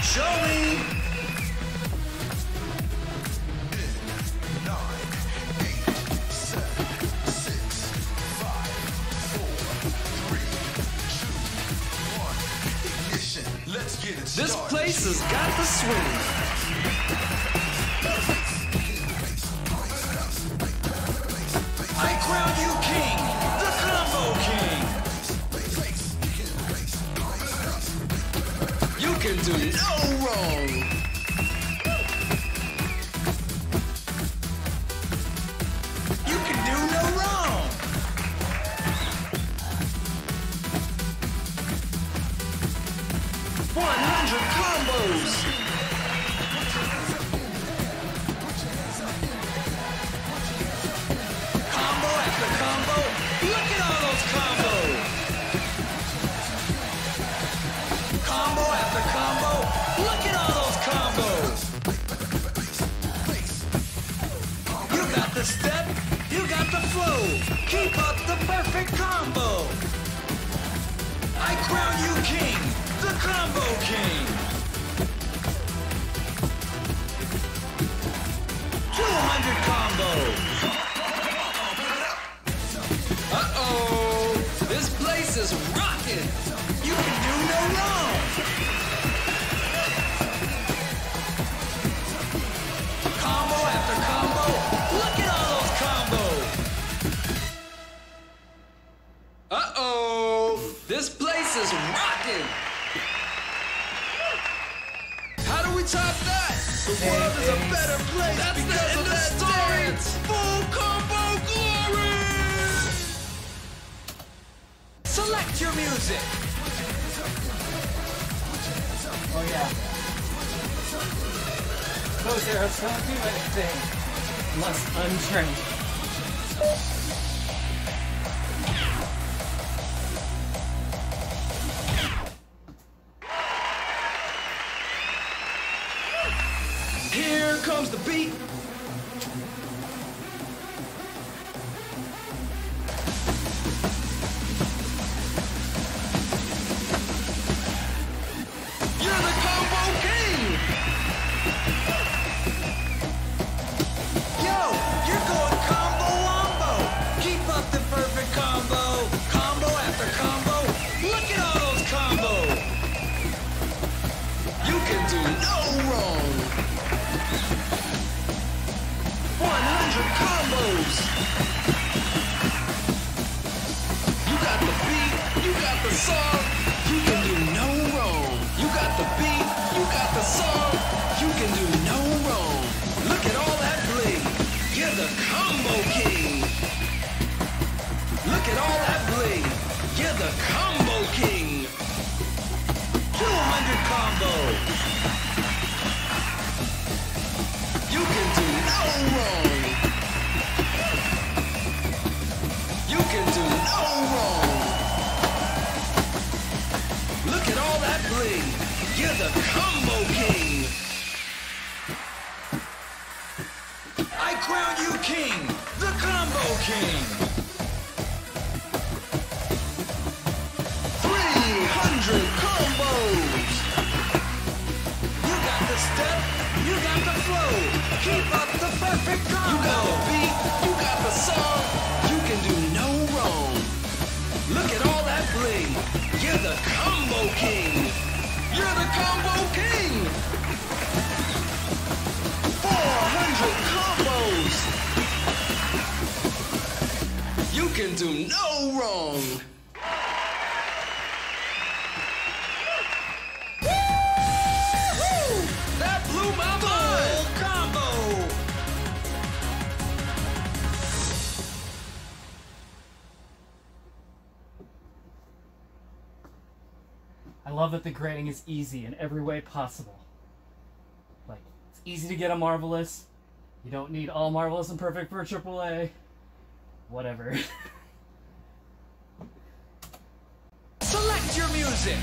Show me. 9, 8, 7, 6, 5, 4, 3, 2, 1. Ignition. Let's get it started. This place has got the swing. I crown you king, the combo king. You can do no wrong. You can do no wrong. $100 combos. Combo after combo. Look at all those combos. Combo after combo. Look at all those combos. You got the step. You got the flow. Keep up the perfect combo. I crown you king, the combo king. 200 combos. Uh-oh, this place is rocking. You can do no wrong. Combo after combo. Look at all those combos. Uh-oh, this place is rocking. How do we top that? The world is a better place. That's because of that dance. Full combo glory. Select your music. Oh yeah. Those arrows don't do anything unless untrained. Here comes the beat. You're the combo king. Yo, you're going combo wombo. Keep up the perfect combo. Combo after combo. Look at all those combos. You can do no wrong. 100 combos. You got the beat, you got the song, you can do no wrong. You got the beat, you got the song, you can do no wrong. Look at all that bling. You're the combo king. Look at all that bling. You're the combo king. 200 combos. You can do no wrong. You can do no wrong. Look at all that bling. You're the combo king. I crown you king, the combo king. 300 combos. You got the step, you got the flow. Keep up the perfect combo. You got the beat, you got the song. You can do no wrong. Look at all that bling. You're the combo king. You're the combo king. 400 combos. You can do no wrong. Woo-hoo! That blew my mind. Full combo. I love that the grading is easy in every way possible. Like, it's easy to get a Marvelous. You don't need all Marvelous and Perfect for AAA. Whatever. Select your music.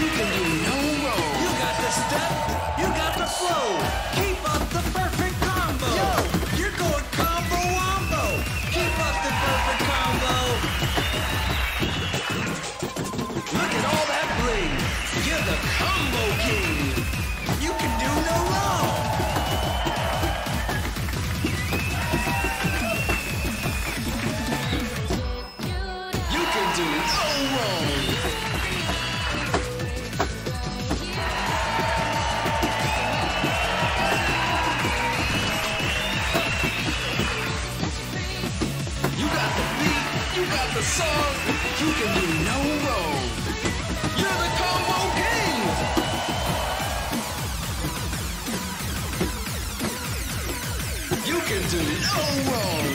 You can do no wrong. You got the step, you got the flow. Keep up the perfect combo. Yo, you're going combo wombo. Keep up the perfect combo. Look at all that bling. You're the combo king. You can do no wrong. You can do no wrong. You got the beat, you got the song. You can do no wrong. You're the combo king. You can do no wrong.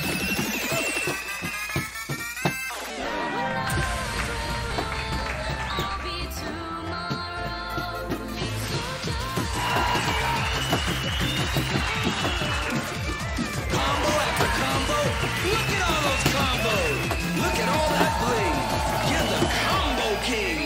Combo after combo. Look at all those combos. Look at all that bling. You're the combo king.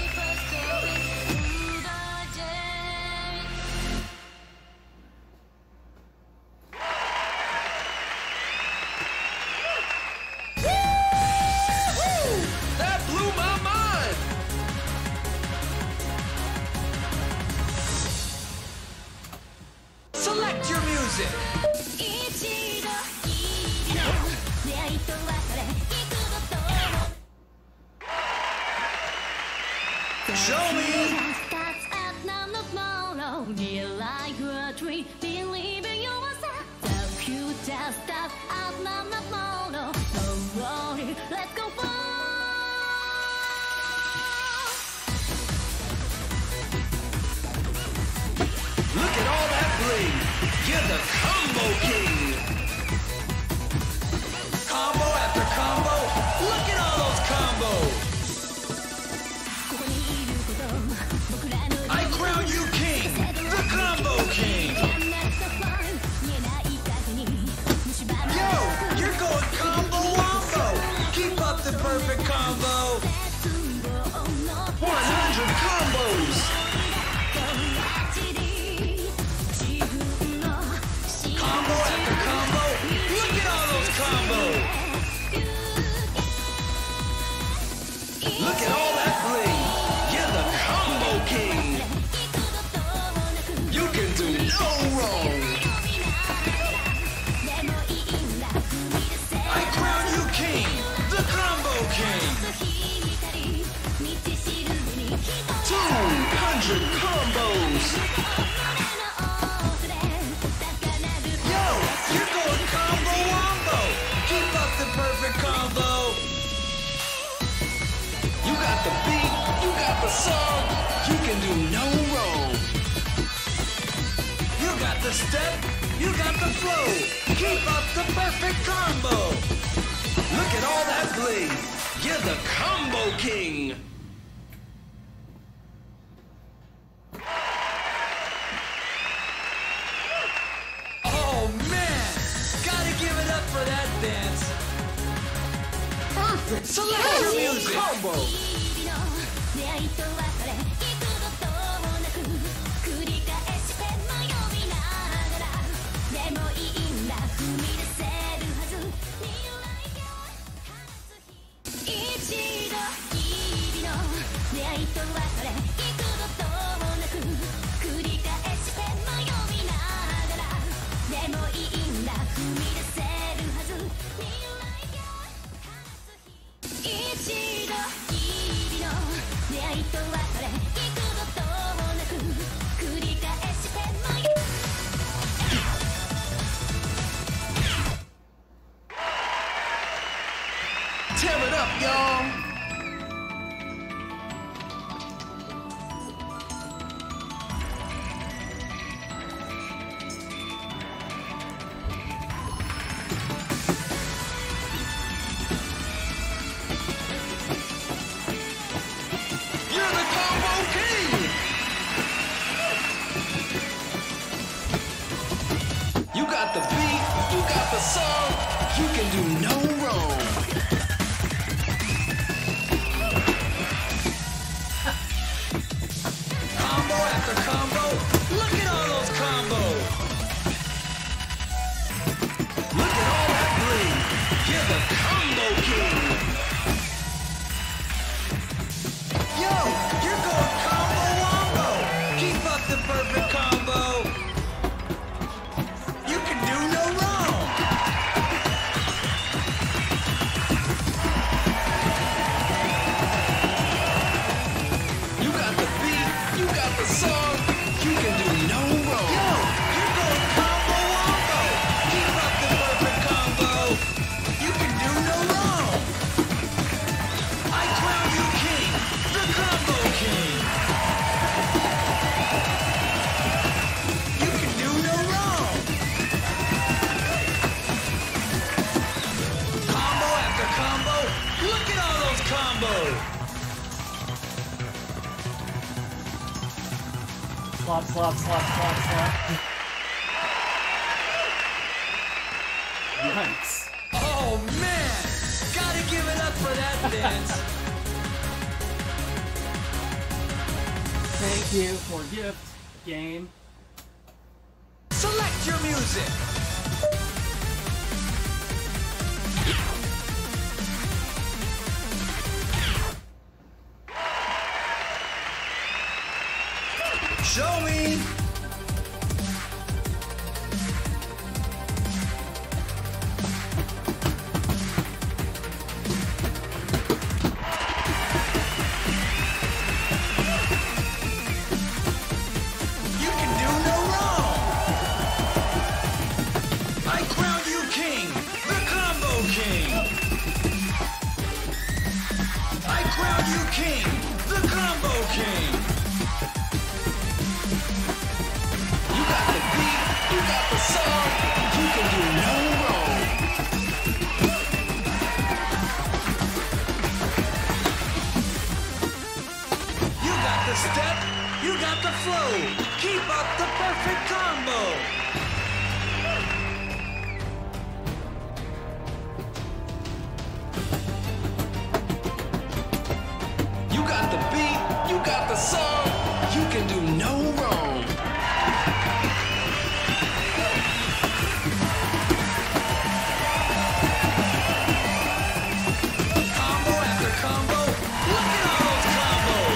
That blew my mind. Select your music. Show me. Let's go far. Look at all that bling. You're the combo king. Combo after combo. Look at all those combos. I crown you king. The combo king. Yo, you're going combo wombo. Keep up the perfect combo. 100 combos. Combo after combo. Look at all those combos. Look at all that bling. You're the combo king. You can do no wrong. I crown you king. The combo king. 200 combos. Yo, you're going combo wombo. Keep up the perfect combo. You got the beat, you got the song. You can do no wrong. You got the step, you got the flow. Keep up the perfect combo. Look at all that bling. You're the combo king. Oh man, gotta give it up for that dance. Perfect. Select your music. Combo. Tear it up, y'all. You're the combo king. You got the beat, you got the song. You can do no wrong. after combo. Look at all those combos. Look at all that green. You're the combo king. Yo, you're going combo wombo. Keep up the perfect combo. You can do no wrong. You got the beat, you got the song. You can do no wrong. Yo, you're going combo wombo. Keep up the perfect combo. You can do no wrong. I crown you king, the combo king. You can do no wrong. Combo after combo. Look at all those combos. Slop, slop, slop, slop, slop. Yikes. Oh man! Gotta give it up for that dance. Thank you for gift, game. Select your music. Show me. You can do no wrong. I crown you king, the combo king. I crown you king, the combo king. You got the beat, you got the song, you can do no wrong. You got the step, you got the flow. Keep up the perfect combo. You got the beat, you got the song, you can do no wrong. Combo after combo, look at all those combos.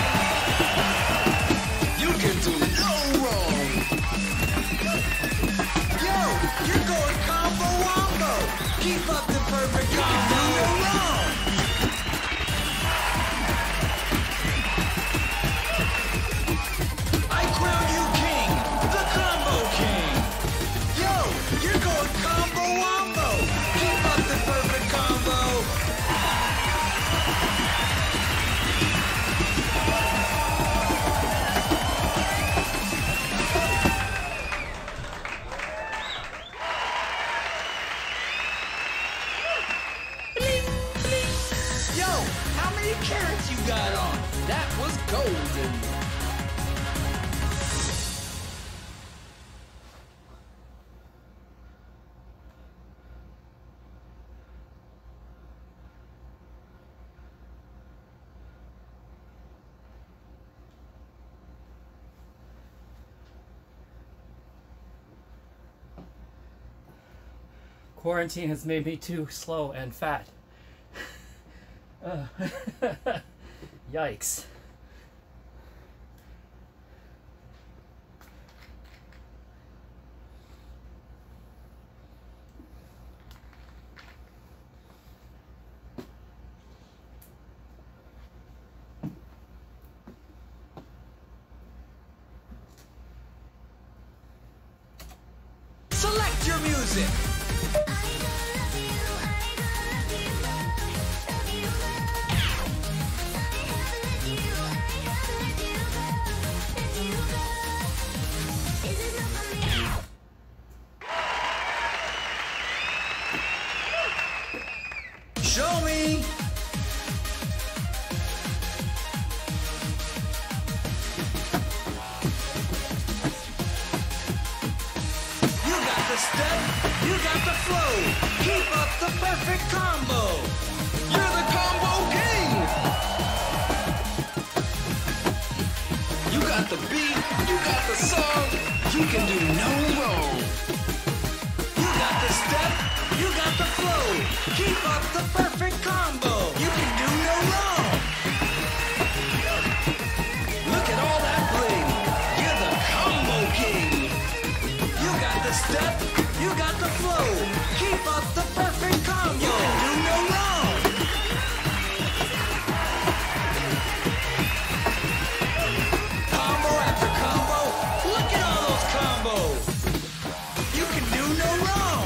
You can do no wrong. Yo, you're going combo wombo. Keep up the perfect combo. No wrong. I crown you king, the combo king. Yo, you're going combo wombo. Keep up the perfect combo. Yo, how many carrots you got on? That was golden. Quarantine has made me too slow and fat. Yikes. Select your music. Show me. You got the step, you got the flow. Keep up the perfect combo. You're the combo king. You got the beat, song, you can do no wrong. You got the step, you got the flow. Keep up the perfect combo. You can do no wrong. Look at all that bling. You're the combo king. You got the step, you got the flow. Keep up the perfect combo. You can do no wrong. Combo after combo. Look at all those combos. You can do no wrong.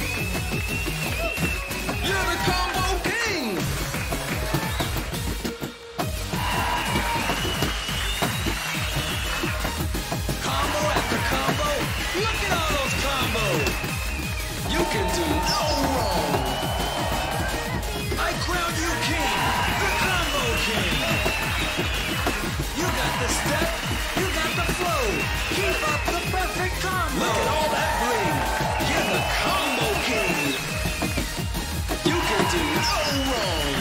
You're the combo king. Combo after combo. Look at all those combos. You can do no wrong. I crown you king, the combo king. You got the step, you got the flow. Keep up the perfect combo. Look at all that bling. You're the combo king. You can do no wrong.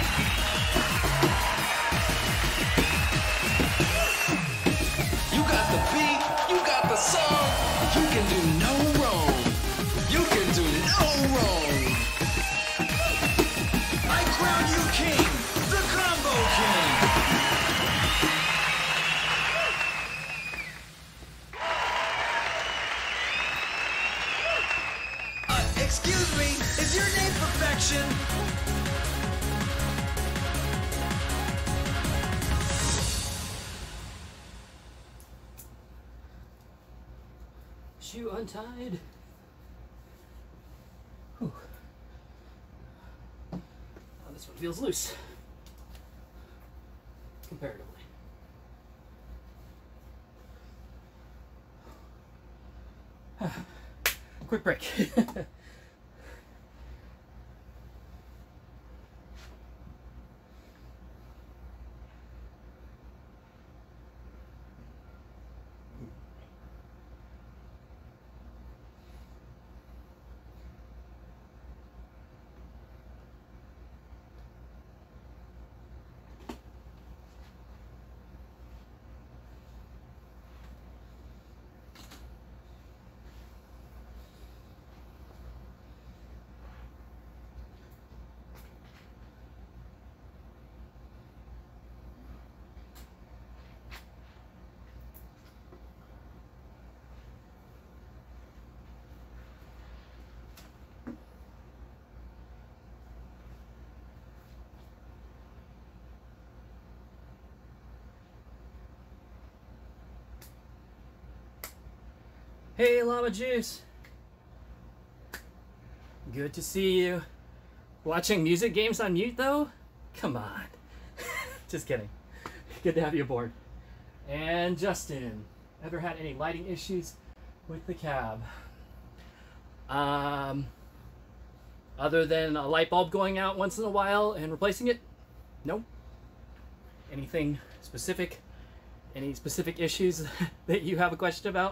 You got the beat, you got the song. You can do no wrong. You can do no wrong. I crown you king, the combo king. Excuse me, is your name Perfection? Shoe untied. Whew. Oh, this one feels loose. Comparatively. Quick break. Hey, Llama Juice. Good to see you. Watching music games on mute, though? Come on. Just kidding. Good to have you aboard. And Justin, ever had any lighting issues with the cab? Other than a light bulb going out once in a while and replacing it? Nope. Anything specific? Any specific issues that you have a question about?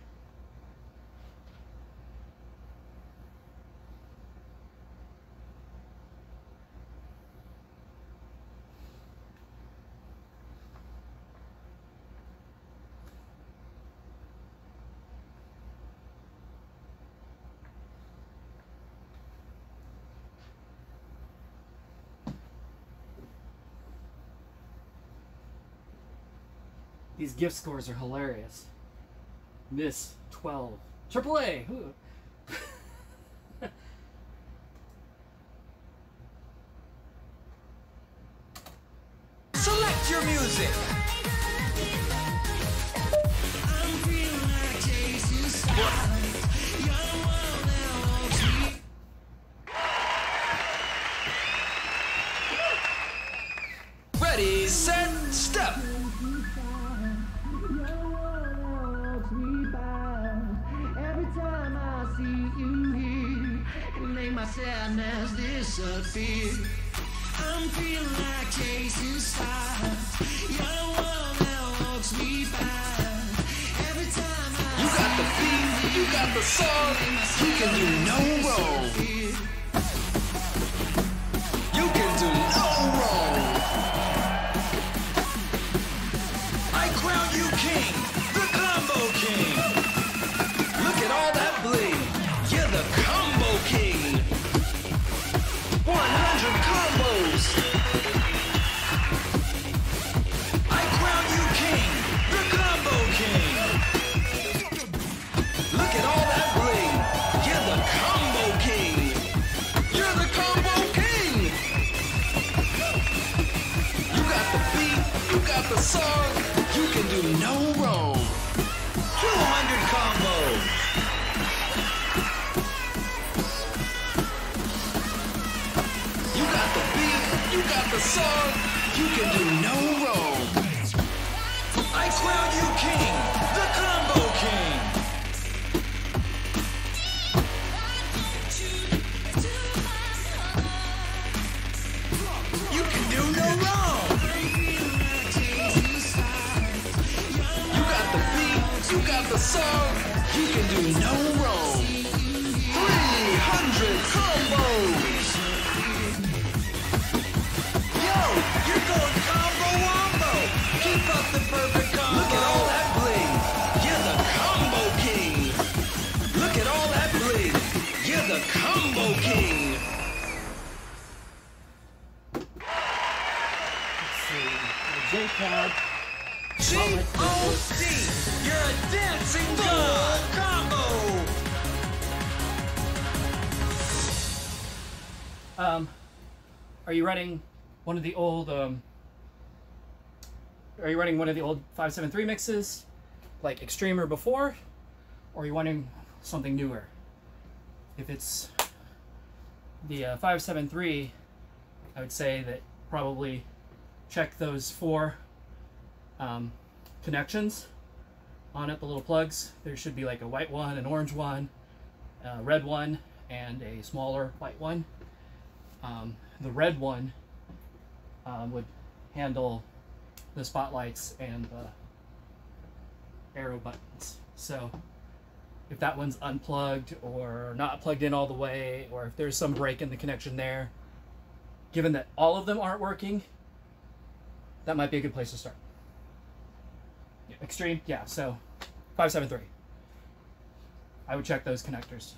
These gift scores are hilarious. Miss 12. AAA! Ooh. Select your music. Ready, set, step. Sadness disappear. I'm feeling like chasing stars. You're the one that walks me by. Every time You got the beat, you got the song. You can do no wrong. You can do no wrong. I crown you king, the combo king. do no wrong. 200 combos. You got the beat, you got the song, you can do no wrong. I crown you king, the combo king. You can do no wrong. You got the beat, you got the song, you can do no wrong. 300 combos. Yo, you're going combo wombo. Keep up the perfect combo. Look at all that bling. You're the combo king. Look at all that bling. You're the combo king. J-Cab. G-O-D. You're a dancing god combo. Are you running one of the old 573 mixes, like Extreme or before, or are you wanting something newer? If it's the 573, I would say that probably check those 4 connections on it, the little plugs. There should be like a white one, an orange one, a red one, and a smaller white one. The red one would handle the spotlights and the arrow buttons. So if that one's unplugged or not plugged in all the way, or if there's some break in the connection there, given that all of them aren't working, that might be a good place to start. Extreme, yeah, so 573. I would check those connectors.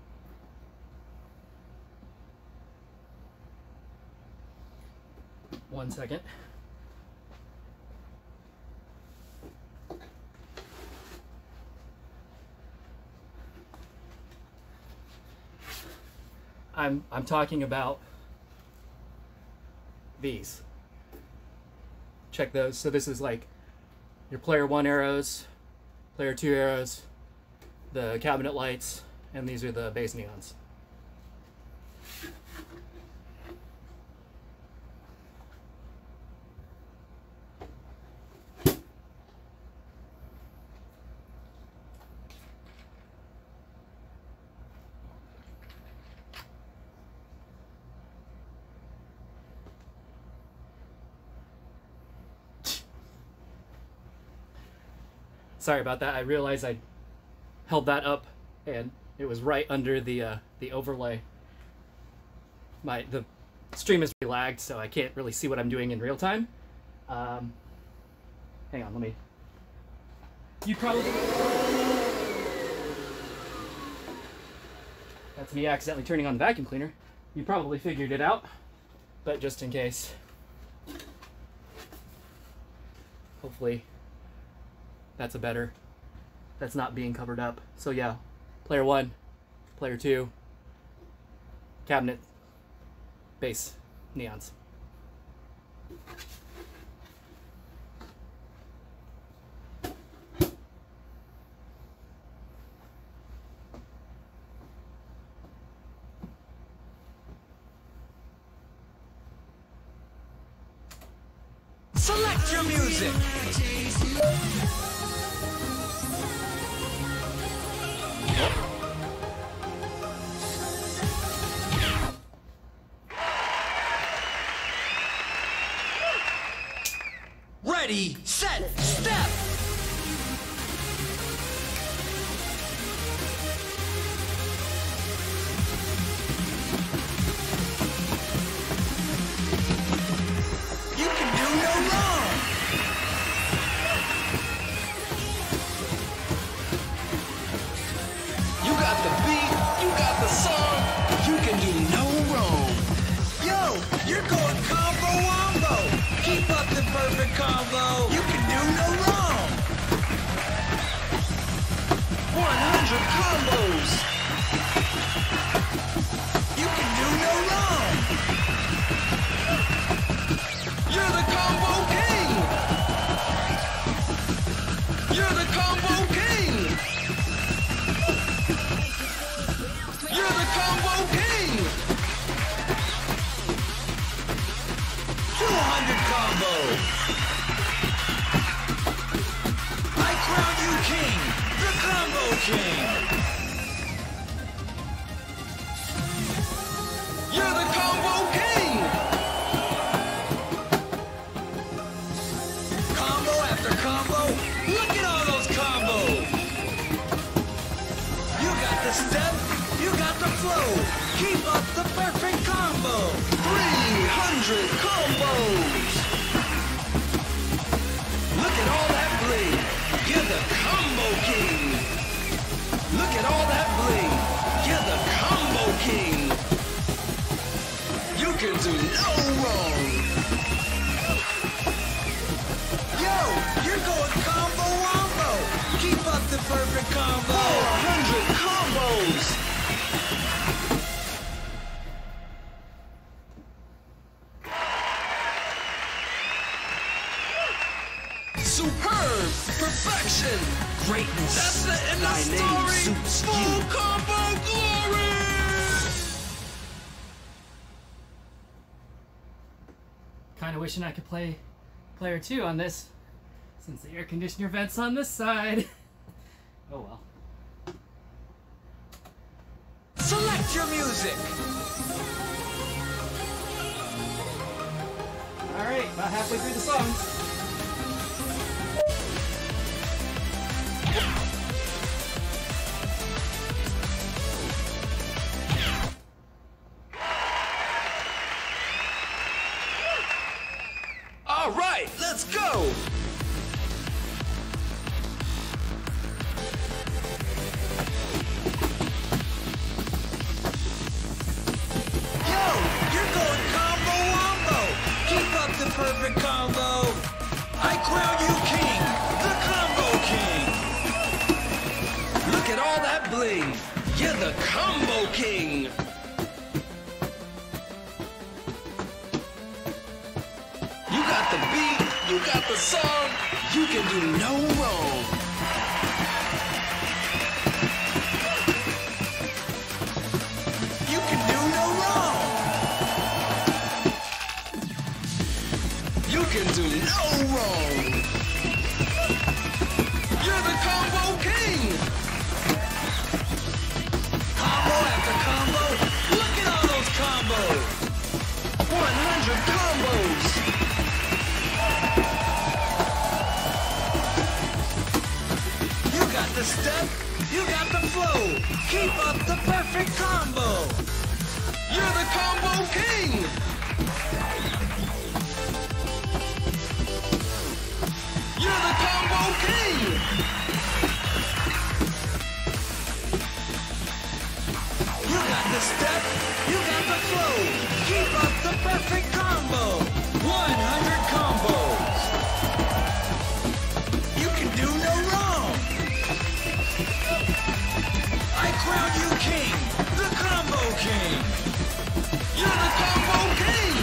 One second. I'm talking about these. Check those. So this is like your player 1 arrows, player 2 arrows, the cabinet lights, and these are the base neons. Sorry about that. I realized I held that up and it was right under the overlay. The stream is really lagged, so I can't really see what I'm doing in real time. Hang on, let me. You probably. That's me accidentally turning on the vacuum cleaner. You probably figured it out, but just in case. Hopefully. That's not being covered up. So yeah, player 1, player 2, cabinet, base, neons. Select your music. Ready, set, step. You can do no wrong. You got the beat, you got the song, you can do no wrong. Yo, you're going combo wombo. Keep up the perfect combo. You can do no wrong. 100 combos. You can do no wrong. You're the combo king. king. You're the combo king. Combo after combo. Look at all those combos. You got the step. You got the flow. Keep up the perfect combo. 300 combos. Look at all that bling. You're the combo king. Look at all that bling. You're the combo king. You can do no wrong. Yo, you're going combo wombo. Keep up the perfect combo. 400 combos. Superb perfection. Greatness. That's the end of My the name story. suits Full you. combo glory. Kind of wishing I could play player 2 on this, since the air conditioner vent's on this side. Oh well. Select your music. Alright, about halfway through the song. All right, let's go. Yo, you're going combo wombo. Keep up the perfect combo. I crown you king, the combo king. Look at all that bling. You're the combo king. You got the beat, you got the song, you can do no wrong. You can do no wrong. You can do no wrong. You're the combo king. Combo after combo. Look at all those combos. 100 combos. You got the step, you got the flow. Keep up the perfect combo. You're the combo king. You're the combo king. You got the step, you got the flow. Keep up the perfect combo. 100 combos. You can do no wrong. I crown you king, the combo king. You're the combo king.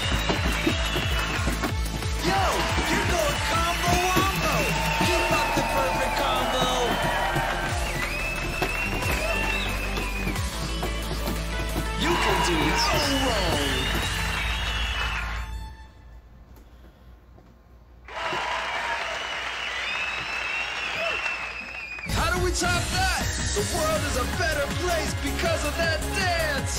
Yo, you're going combo wombo. Keep up the perfect combo. You can do no wrong. How do we top that? The world is a better place because of that dance.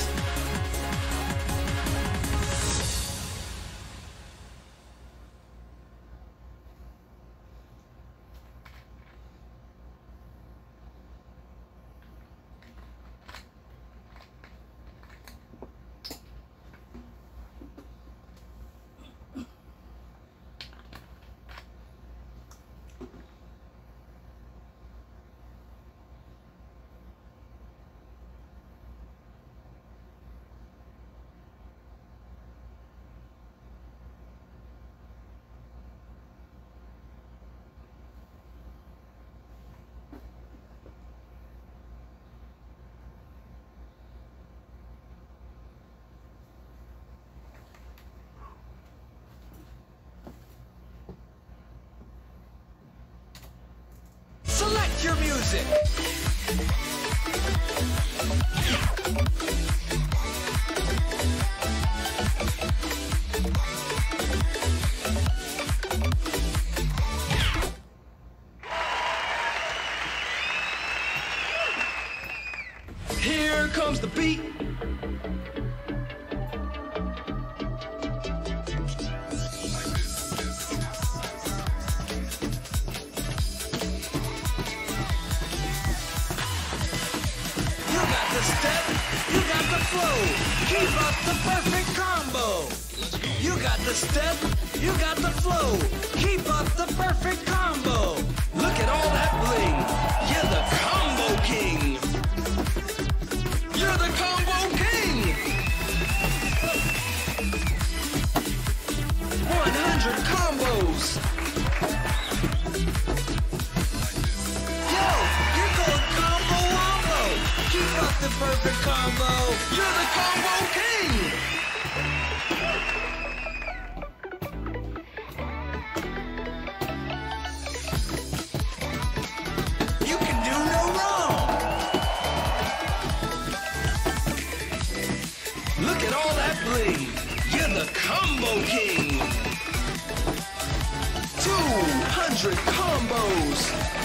Select your music. step, you got the flow. Keep up the perfect combo. You got the step, you got the flow. Keep up the perfect combo. Look at all that bling. You're the combo king. You're the combo king. 100 combos. Yo, you're going combo wombo. Keep up the perfect combo. You're the combo king. You can do no wrong. Look at all that bling. You're the combo king. 200 combos.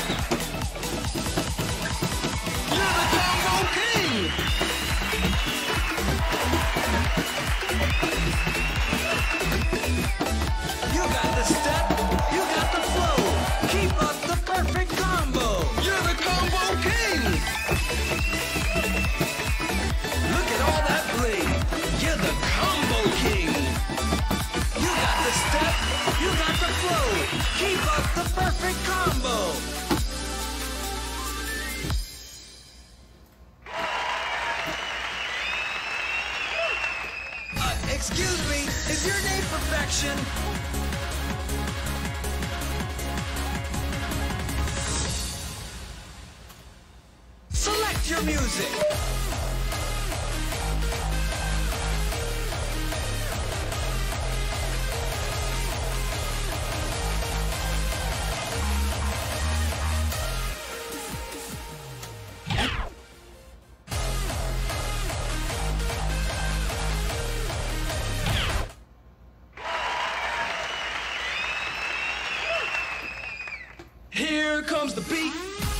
You're the combo king. You got the step, you got the flow. Keep up the perfect combo. You're the combo king. Look at all that bling. You're the combo king. You got the step, you got the flow. Keep up the perfect combo. Excuse me, is your name Perfection? Select your music. Here comes the beat.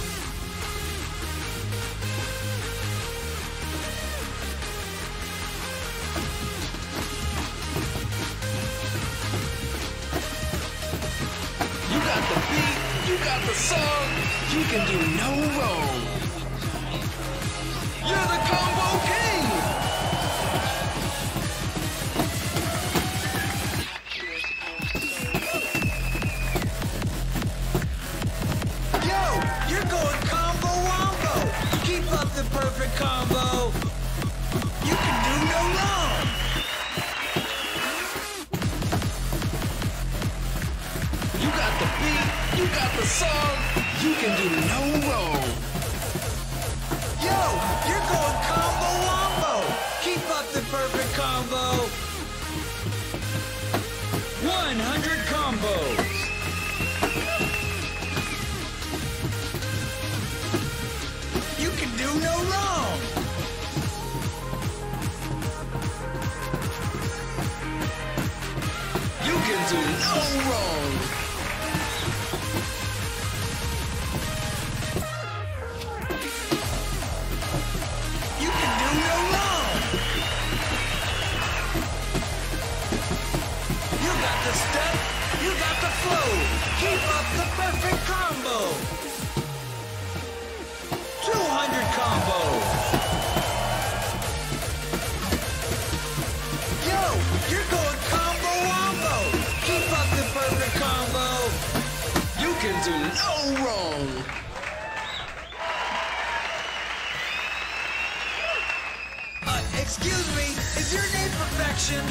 You got the beat, you got the song, you can do no wrong. You're the combo king. Yo, you're going combo wombo. Keep up the perfect combo. You can do no wrong. You got the beat, you got the song, you can do no wrong. Yo, you're going combo wombo. Keep up the perfect combo. 100 combos. You can do no wrong. You can do no wrong. You can do no wrong. You got the step, you got the flow. Keep up the perfect combo. 200 combos. Yo, you're going combo wombo. Keep up the perfect combo. You can do no wrong. Excuse me, is your name Perfection?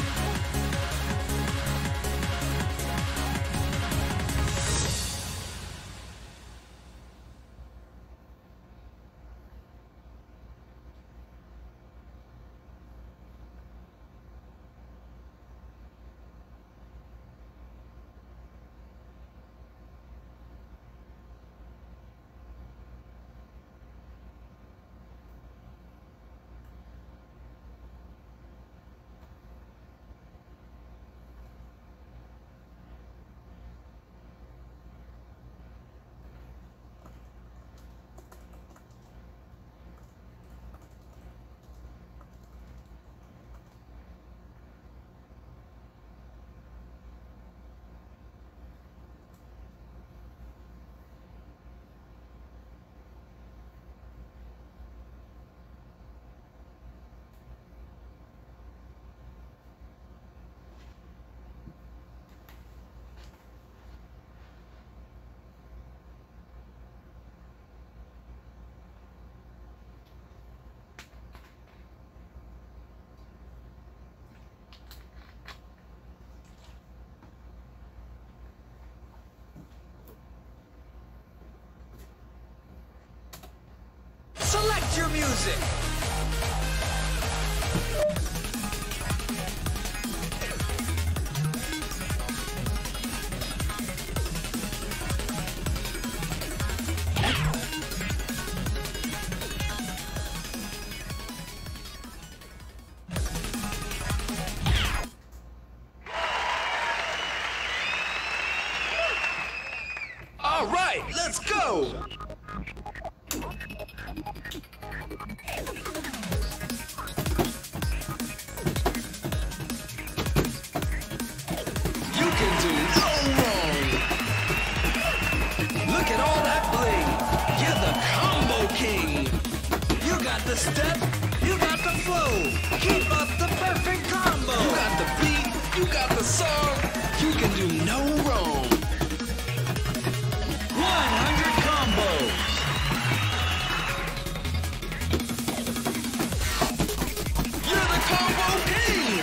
music. All right, let's go. You can do no wrong. Look at all that bling. You're the combo king. You got the step, you got the flow. Keep up the perfect combo. You got the beat, you got the song. You can do no wrong. 100 combos. You're the combo king.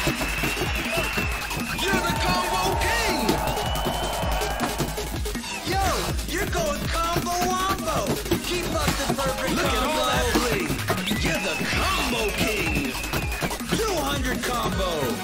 You're the combo king. Yo, you're going combo wombo. Keep up the perfect combo. Look at all that bling. You're the combo king. 200 combos.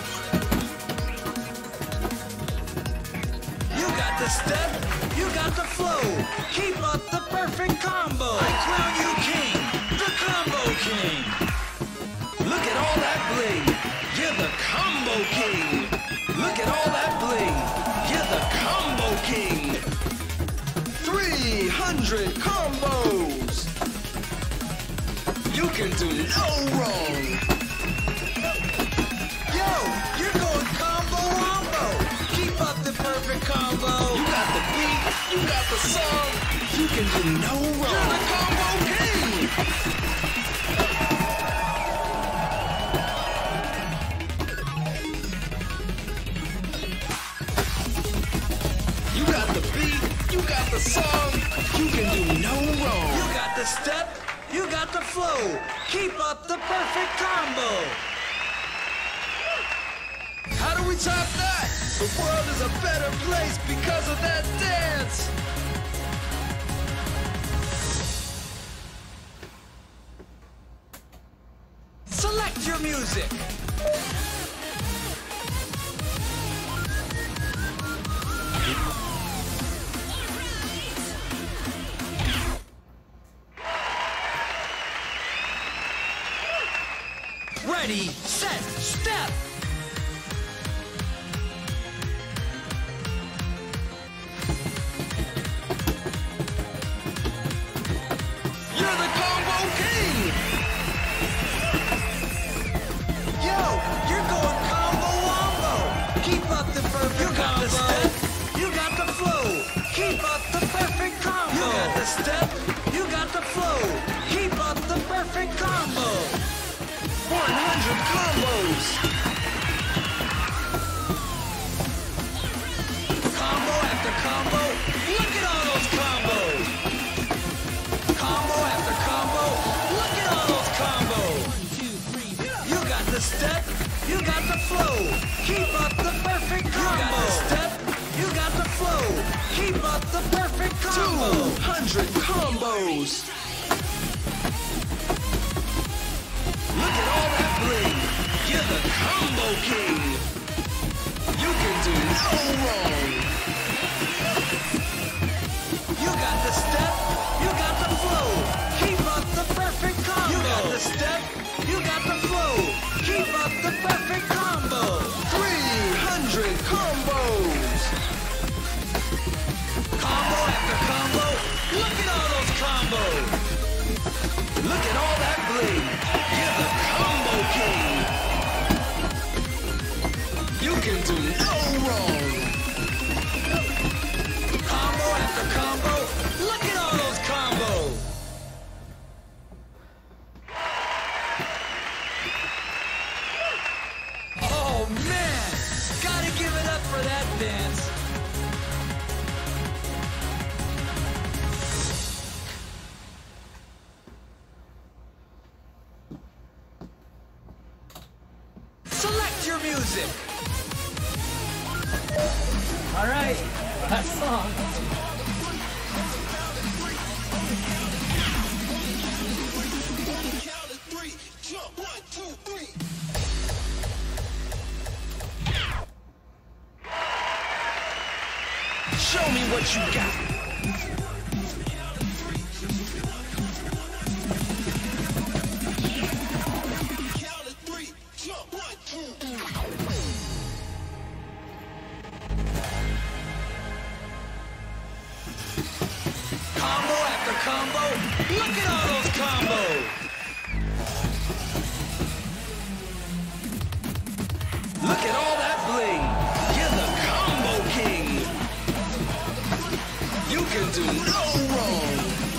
You got the step, you got the flow. Keep up the perfect combo. I crown you king, the combo king. Look at all that bling. You're the combo king. Look at all that bling. You're the combo king. 300 combos. You can do no wrong. Yo, you're going combo wombo. Keep up the perfect combo. You got the beat, you got the song. You can do no wrong. You're the combo king. You got the beat, you got the song. You can do no wrong. You got the step, you got the flow. Keep up the perfect combo. How do we top that? The world is a better place because of that dance. Select your music. Ready, set, step. You're the combo king. Yo, you're going combo wombo. Keep up the perfect combo. You got the step, you got the flow. Keep up the perfect combo. You got the step, you got the flow. Keep up the perfect combo. 100 combos. Combo after combo. Look at all those combos. Combo after combo. Look at all those combos. 1, 2, 3. You got the step. You got the flow. Keep up the perfect combo. You got the step. You got the flow. Keep up the perfect combo. 200 combos. Look at all that bling. You're the combo king. You can do no wrong. You got the step, you got the flow. Keep up the perfect combo. You got the step, you got the flow. Keep up the perfect combo. 300 combos. Combo after combo. Look at all those combos. Look at all that bling. You're the combo king. You can do no wrong. Combo after combo. Look at all those combos. Oh man, gotta give it up for that dance. Select your music. All right, last song. Show me what you got. Combo after combo. Look at all those combos. Look at all that bling. You're the combo king. You can do no wrong.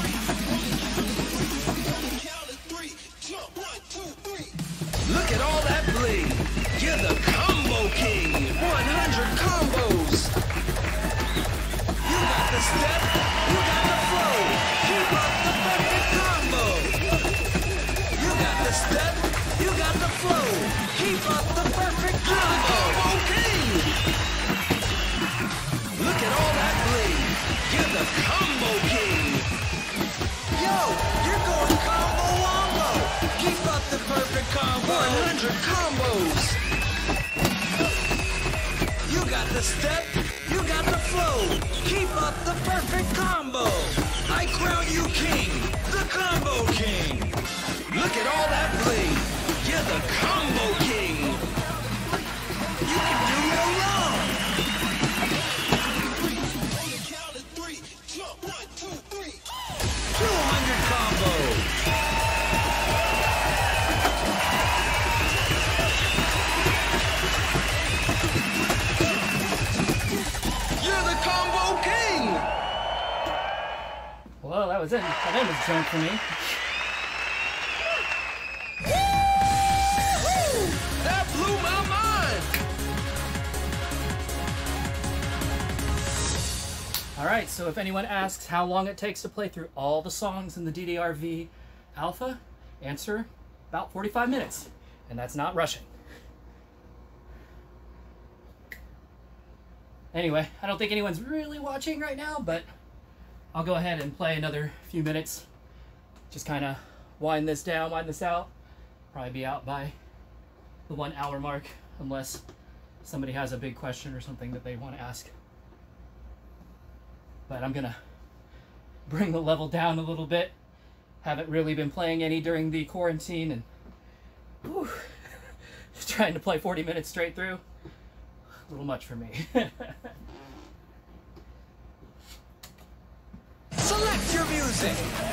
Look at all that bling. You're the combo king. 100 combos. You got the step. You got the flow. Keep up the perfect combo. You got the step. You got the flow. Keep up the perfect combo. King. Look at all that bling. You're the combo king. Yo, you're going combo wombo. Keep up the perfect combo. 100 combos. You got the step. You got the flow. Keep up the perfect combo. I crown you king. The combo king. Look at all that bling. You're the combo king. You can do no wrong. 200 combos. You're the combo king. Well, that was it. That end was a jump for me. That blew my mind. Alright, so if anyone asks how long it takes to play through all the songs in the DDRV Alpha, answer, about 45 minutes. And that's not rushing. Anyway, I don't think anyone's really watching right now, but I'll go ahead and play another few minutes. Just kind of wind this down, wind this out. Probably be out by the 1 hour mark, unless somebody has a big question or something that they want to ask. But I'm gonna bring the level down a little bit. Haven't really been playing any during the quarantine, and whew, just trying to play 40 minutes straight through. A little much for me. Select your music.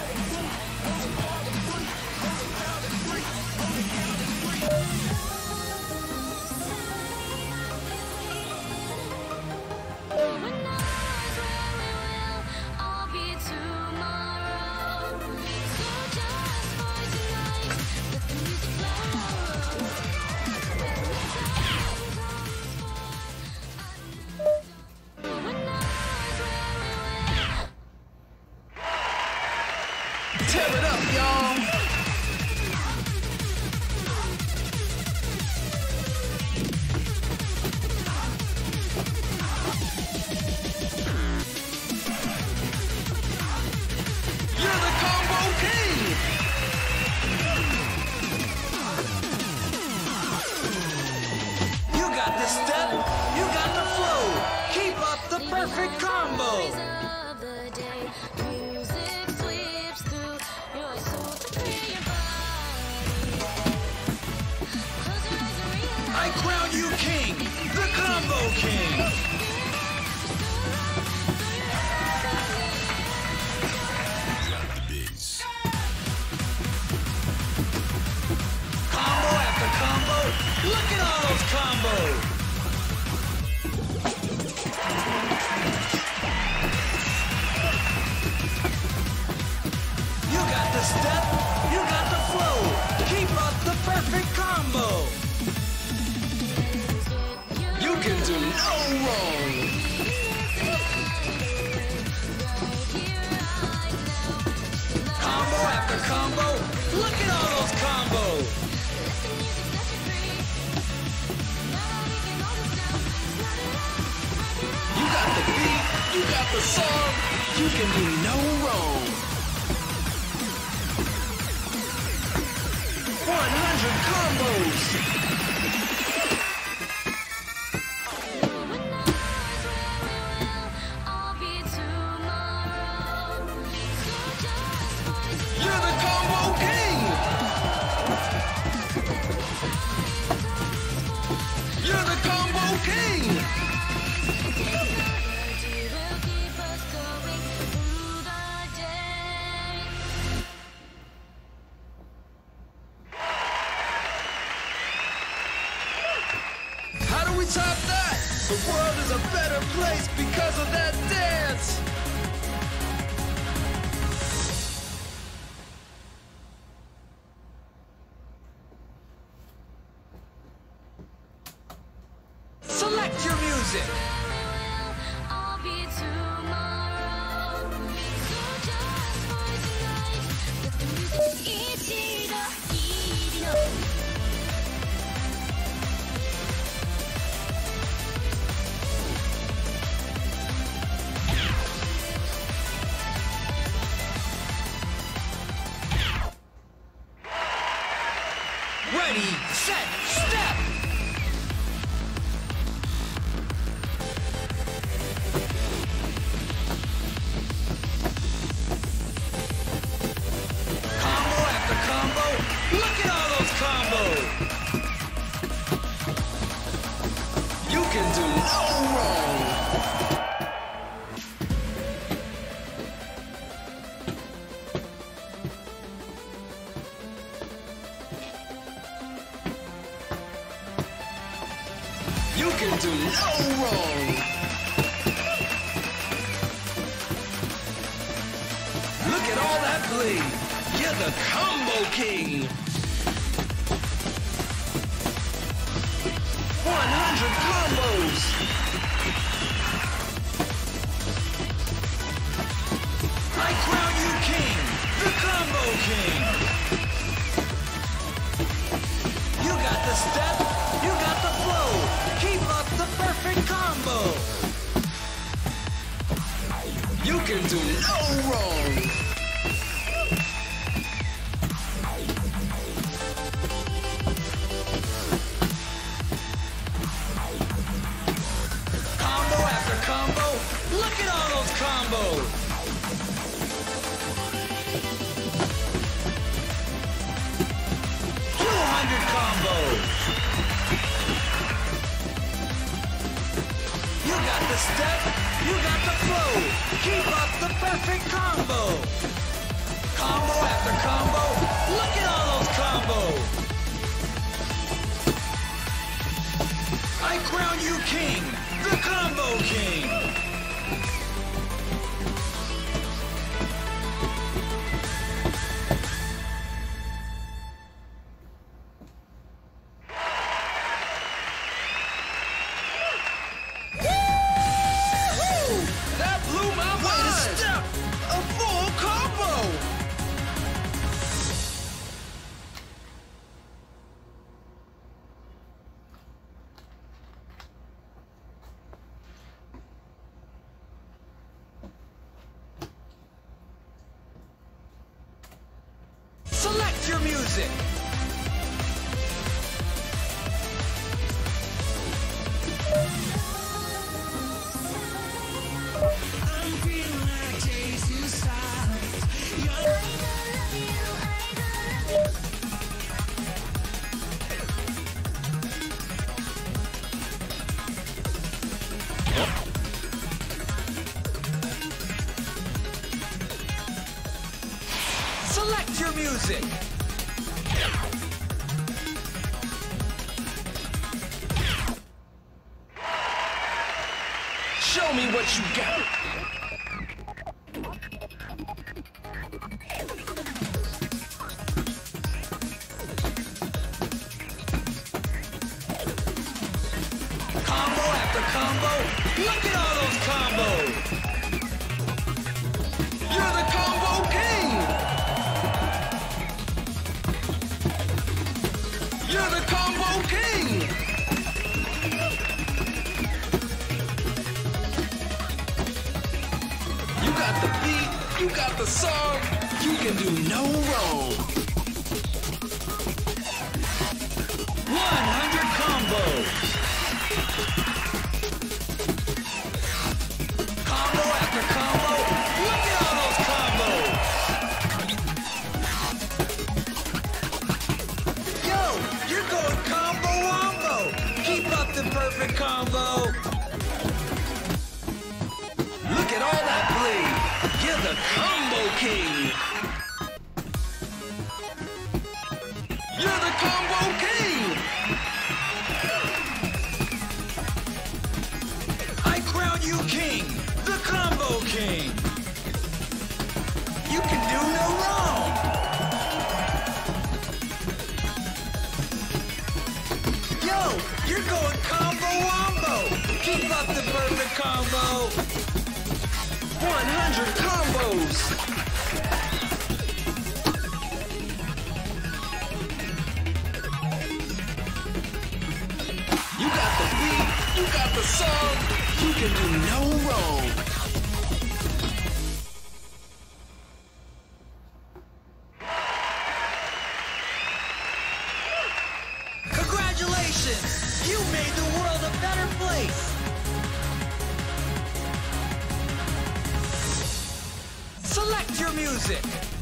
Tear it up, y'all. You're the combo king. You got the step. You got the flow. Keep up the perfect combo. I crown you king, the combo king. Combo after combo, look at all those combos. You got the step, you got the flow. Keep up the perfect combo. You can do no wrong. Combo after combo. Look at all those combos. You got the beat. You got the song. You can do no wrong. 100 combos. we top that? The world is a better place because of that dance. Select your music. I'll be tomorrow. So just for tonight, let the music Ready, set, step. Combo after combo. Look at all those combos. You can do no wrong. You can do no wrong. Look at all that bling. You're the combo king. 100 combos. I crown you king, the combo king. You got the step, you got the flow. Keep up the perfect combo. You can do no wrong. Combo after combo. Look at all those combos. You got the step, you got the flow. Keep up the perfect combo. Combo after combo. Look at all those combos. I crown you king, the combo king. That blew my mind! Step! A full combo! Select your music! I'm feeling like chasing stars. You're Select your music! Show me what you got! Combo after combo. Look at all those combos. You're the combo king. You're the combo king. You got the beat. You got the song. You can do no wrong. 100 combos. Combo after combo. Look at all those combos. Yo, you're going combo wombo. Keep up the perfect combo. Look at all that bling. You're the combo king. You're the combo king. you're going combo wombo. Keep up the perfect combo. 100 combos. You got the beat, you got the song, you can do no wrong. Congratulations! You made the world a better place! Select your music!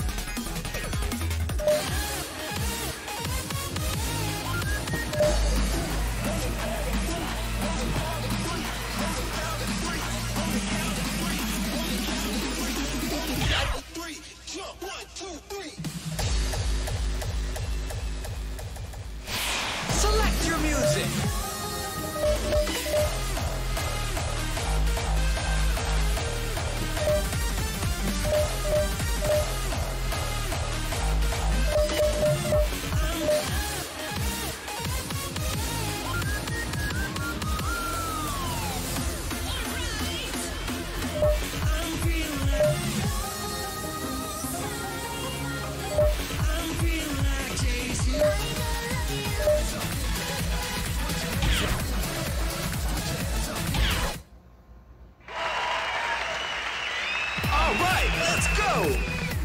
Select your music! All right, let's go!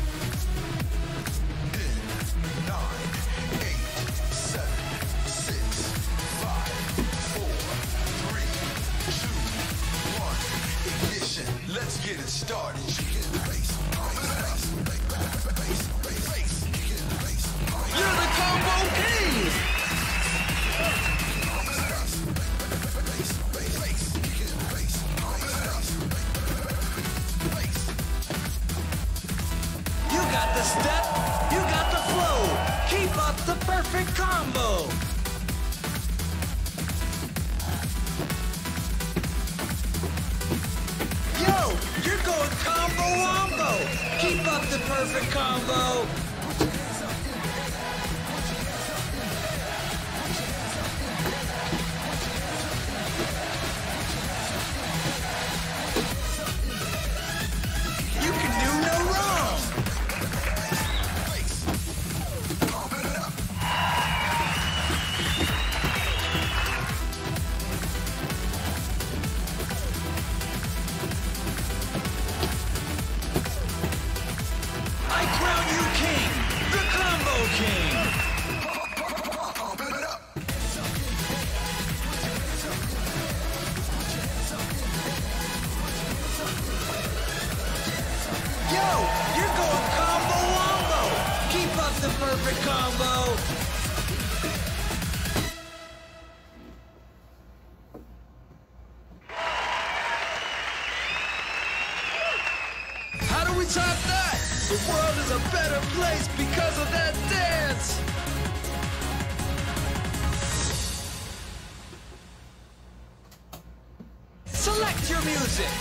9, 8, 7, 6, 5, 4, 3, 2, 1. Ignition. Let's get it started. You're the combo king! You got the step, you got the flow. Keep up the perfect combo. Yo, you're going combo wombo. Keep up the perfect combo. You can do no wrong. I crown you king, the combo king. Yo, you're going combo wombo. Keep up the perfect combo. How do we top that? The world is a better place because of that dance. Select your music.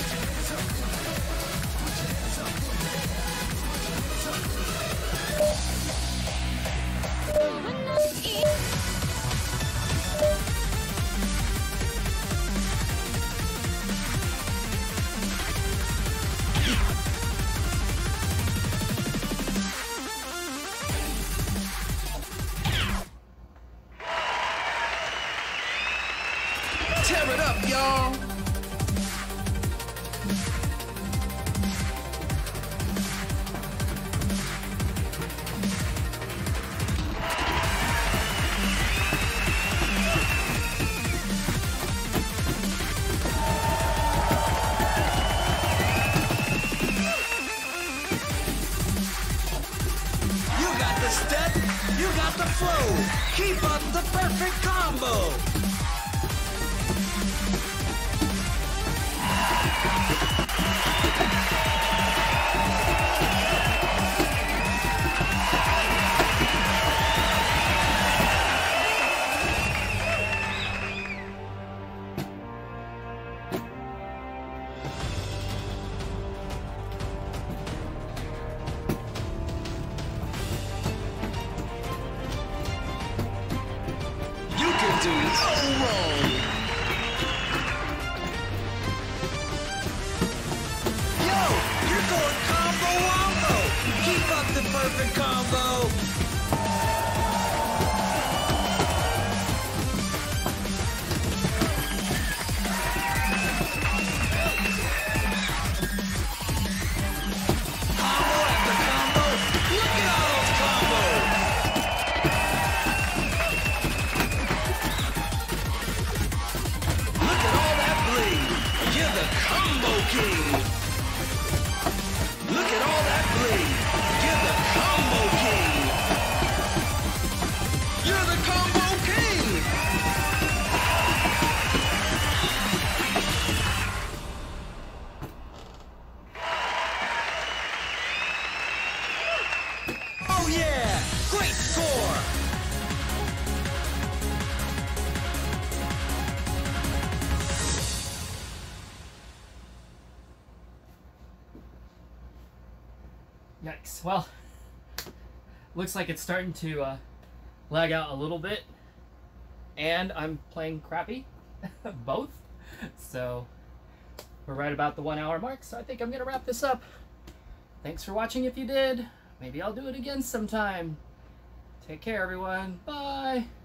Tear it up, y'all. You got the step, you got the flow. Keep up the perfect combo. You can do Combo King. Look at all that bling. You're the Combo King. You're the Combo King. Oh yeah! Great score! Yikes. Well, looks like it's starting to lag out a little bit. And I'm playing crappy. Both. So, we're right about the 1 hour mark, so I think I'm going to wrap this up. Thanks for watching if you did. Maybe I'll do it again sometime. Take care, everyone. Bye.